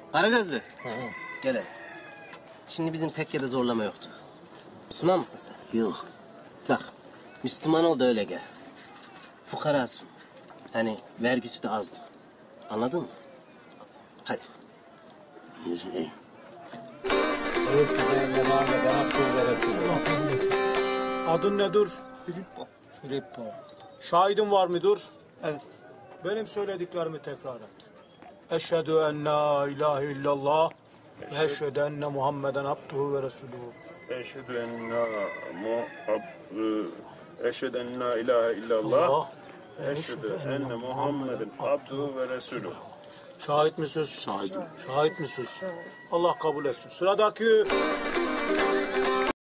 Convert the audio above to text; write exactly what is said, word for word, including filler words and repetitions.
Karagözlü. Hı hı. Gel hele. Şimdi bizim tekkede zorlama yoktu. Müslüman mısın sen? Yok. Bak, Müslüman ol da öyle gel. Fukarasın. Hani vergisi de azdı. Anladın mı? Hadi. Yürü. Adın nedir? Filippo. Filippo. Şahidin var mıdır? Evet. Benim söylediklerimi tekrar et. Eşhedü en la ilahe illallah ve eşhedü enne Muhammeden abduhu ve resuluhu. Eşhedü en la muhab Eşhedü en la ilahe illallah. Allah. Eşhedü enne Muhammeden abduhu ve resulü. Şahit misiniz? Şahidim. Şahit misiniz? Allah kabul etsin. Sıradaki